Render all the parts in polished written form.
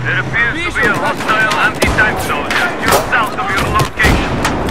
There appears to be a hostile anti-tank soldier due south of your location.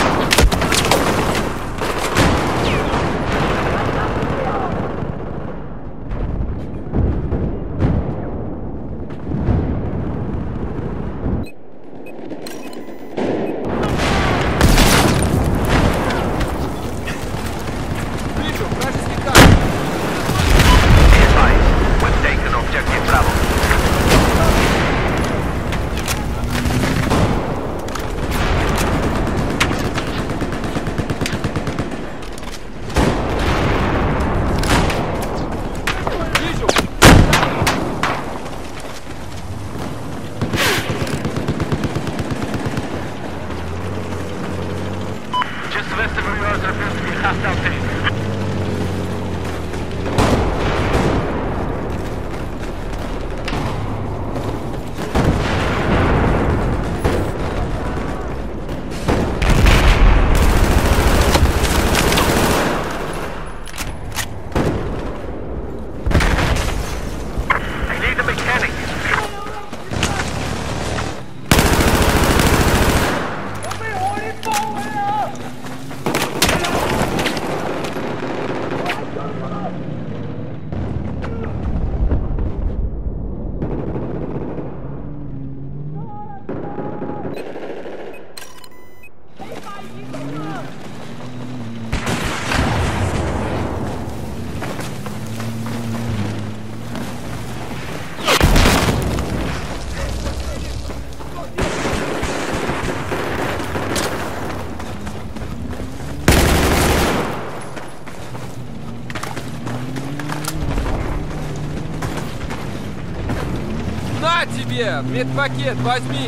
На тебе! Медпакет возьми!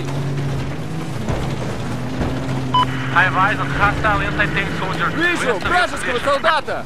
Вижу! Вражеского солдата!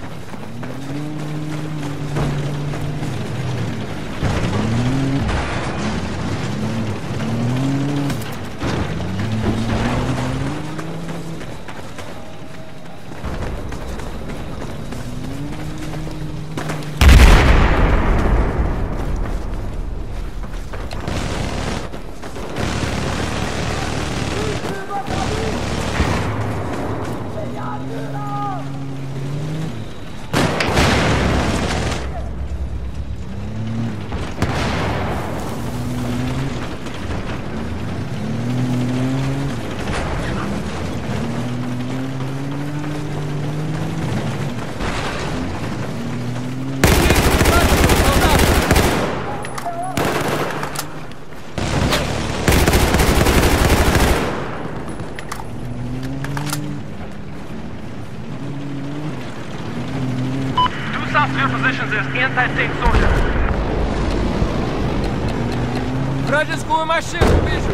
South of your positions is anti-tank soldier. Вражескую машину вижу!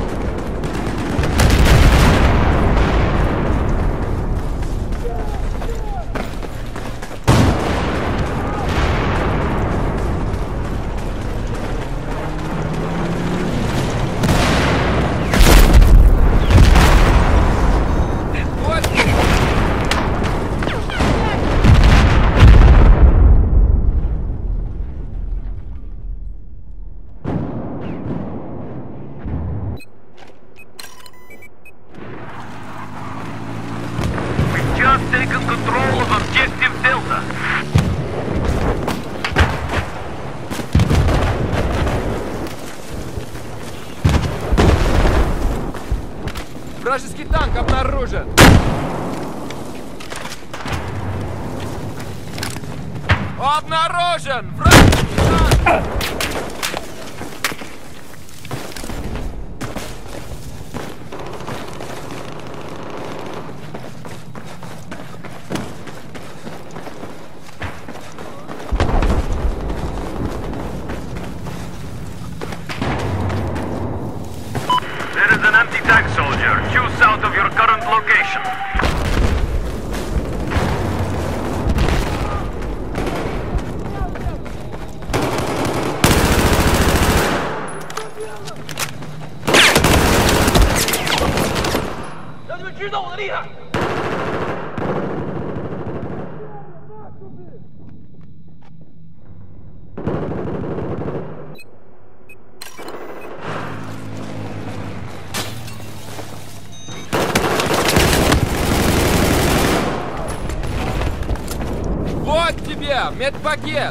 Taken control of objective Delta. Вражеский танк обнаружен! Обнаружен! Вражеский танк! There is an anti-tank soldier due south of your current location. Да, медпакет!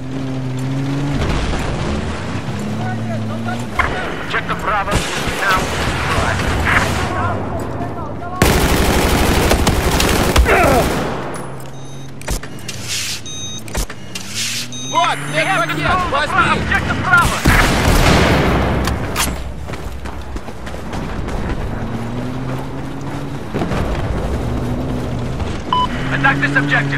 Objective Bravo is now neutralized. Вот, медпакет! Возьми! Objective Bravo! Attack this objective!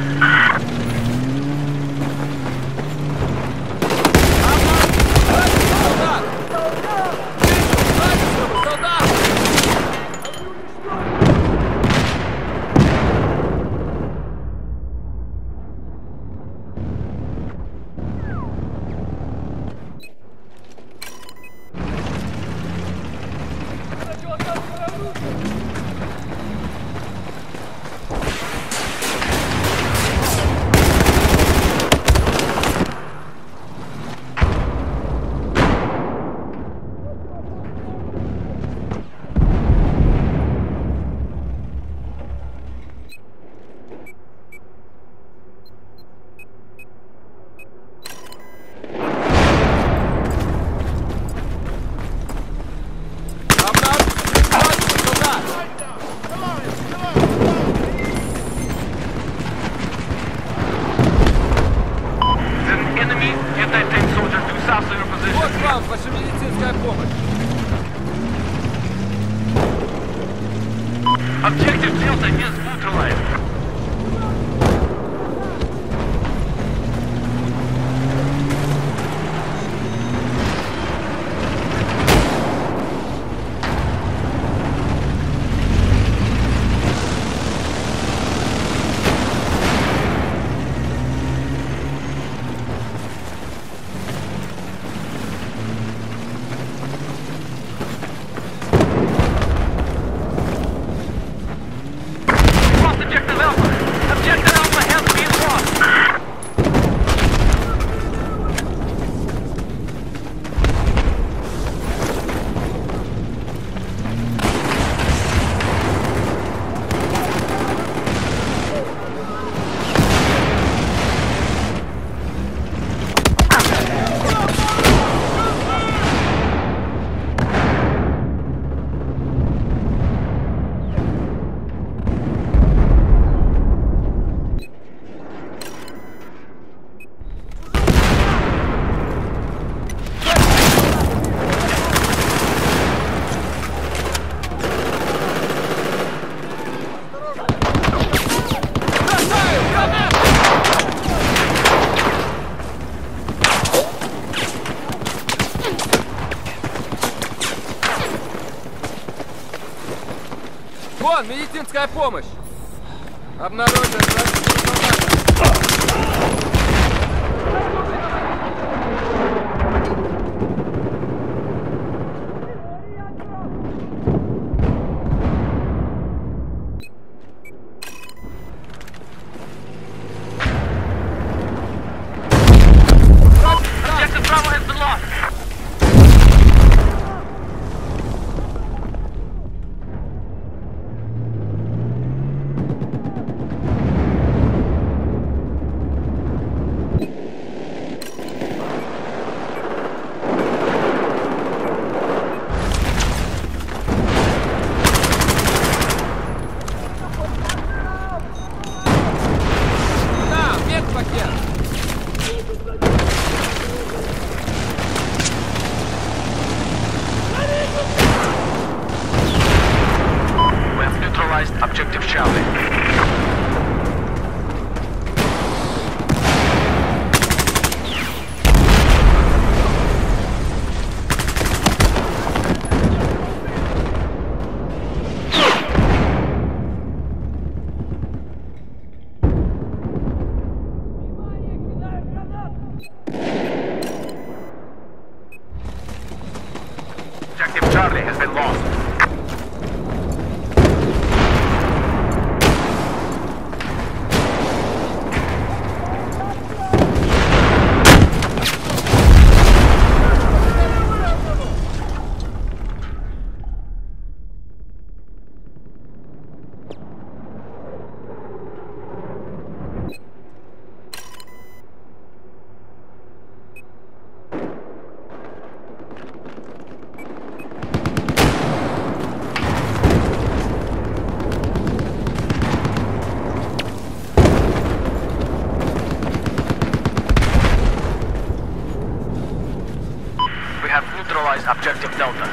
Солдат! Вижу! Вражеского солдата! Вот вам ваша медицинская помощь. Objective Delta is neutralized. Вон, медицинская помощь! Обнаружен вражеского солдата! Objective Bravo has been lost. Да, медпакет! We have neutralized Objective Charlie. Objective Charlie has been lost. Objective Delta.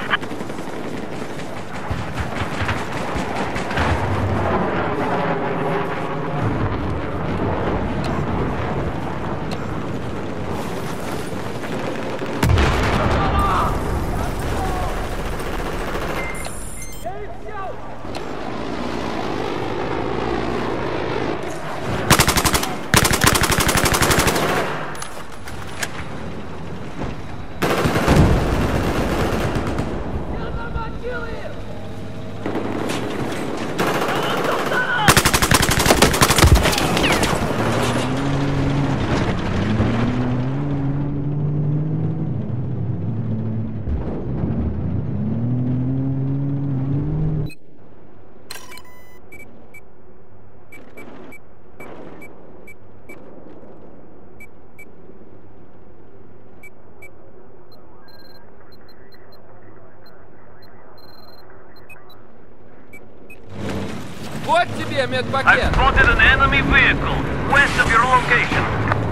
Вот тебе медпакет. I've spotted an enemy vehicle west of your location.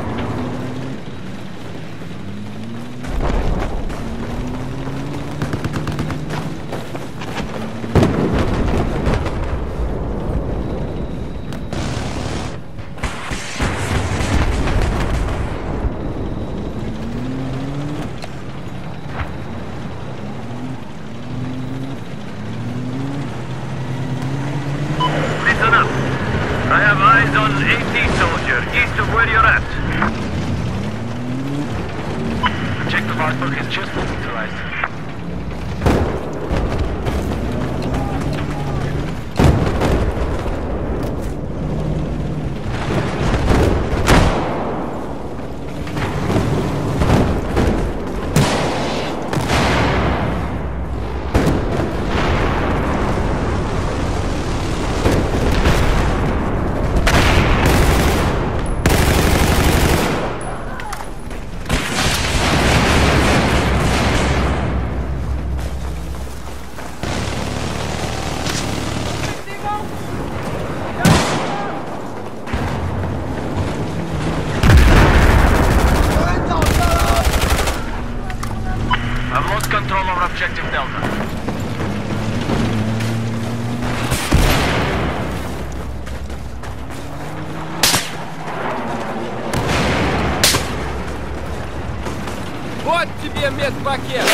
Listen up. I have eyes on AT soldier east of where you're at. Objective Arthur is just neutralized. I've lost control over Objective Delta. Вот тебе медпакет.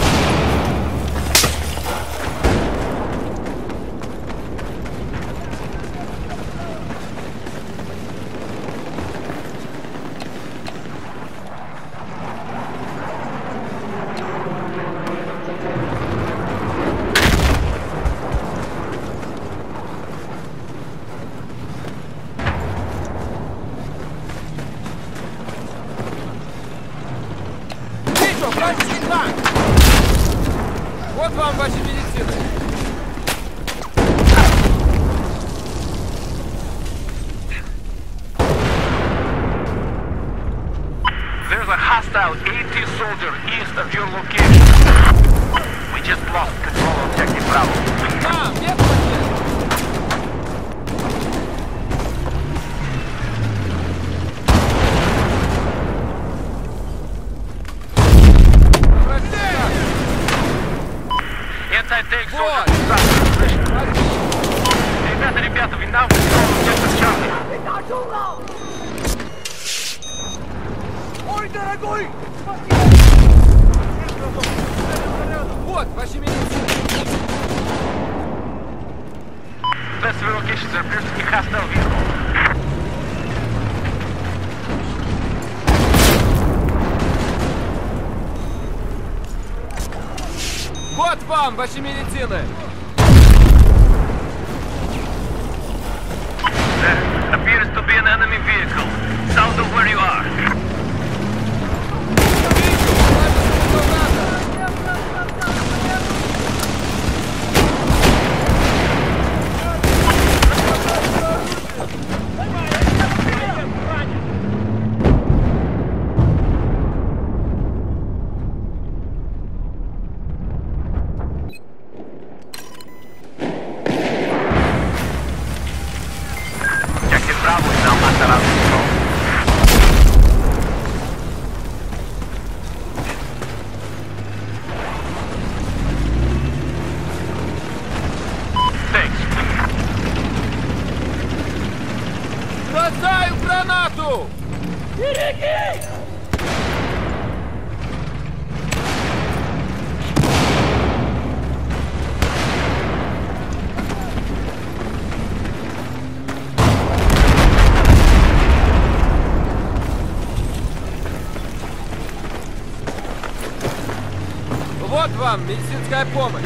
Вижу, вражеский танк. Вот вам ваши медицины. There's a hostile AT soldier east of your location. We just lost control of Objective Bravo. На, медпакет. Anti-tank Вот. soldier. Смотри. Ребята, we now control Objective Charlie. Вот ваши медицины. Best locations are pursuing hostile vehicle. Вот вам ваши медицины. There appears to be an enemy vehicle south of where you are. Вижу, вражеского солдата. Objective Bravo is now under our control. вам медицинская помощь.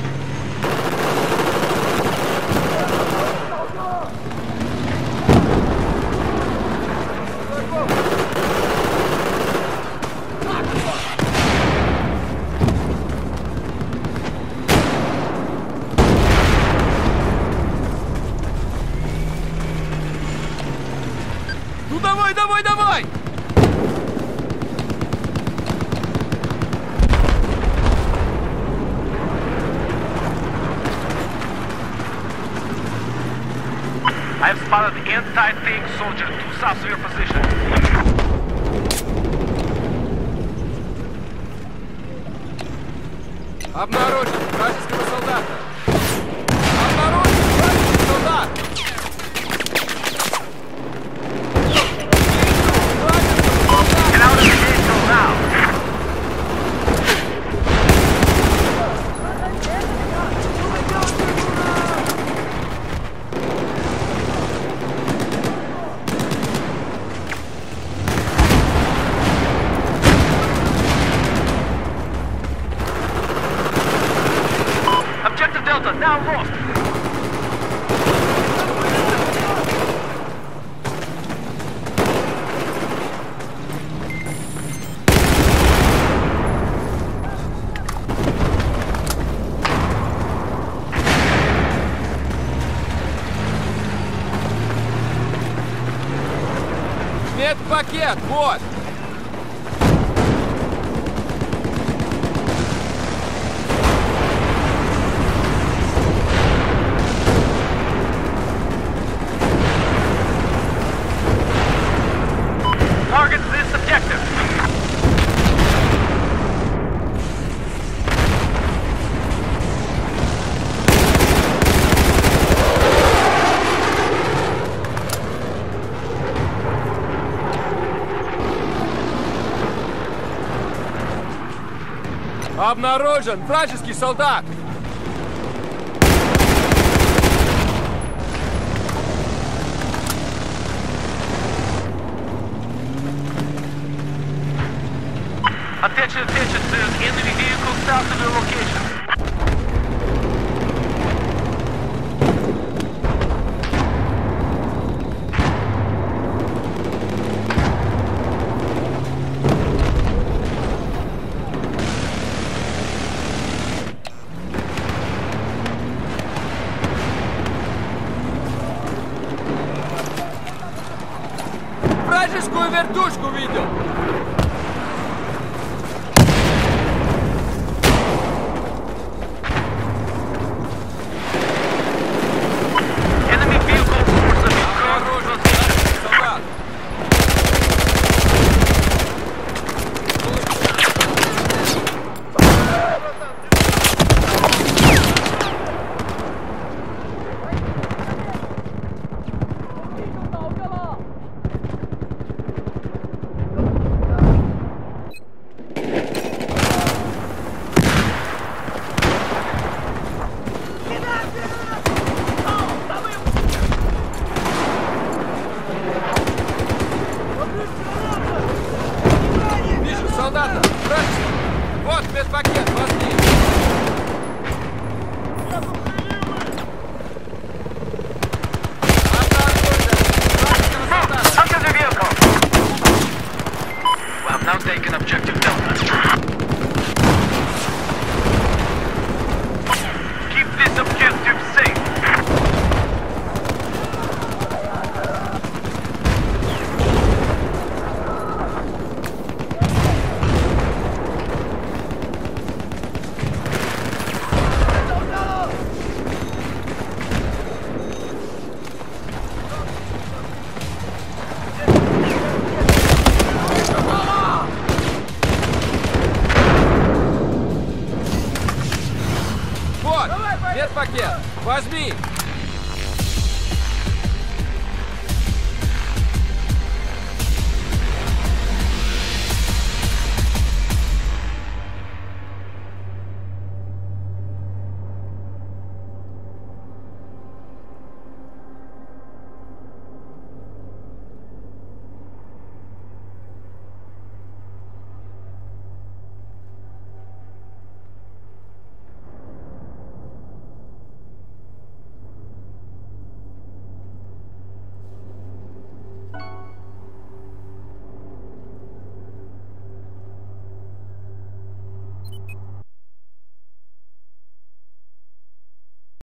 Ну давай, давай, давай! I have spotted the anti-tank soldier to south of your position. Обнаружен вражеского солдата. Обнаружен вражеский солдат. Get out of the vehicle now! Objective Delta now lost! Медпакет, вот! Target this objective! Обнаружен вражеский солдат! Attention, attention, there's enemy vehicle south of your location. Вражескую вертушку видел! Enemy vehicle force of your current Обнаружен position. солдат! Вижу солдата! Вражеский! Вот медпакет, возьми! Under the vehicle! We have now taken objective Delta. Keep this objective safe. Вот! Медпакет! Возьми!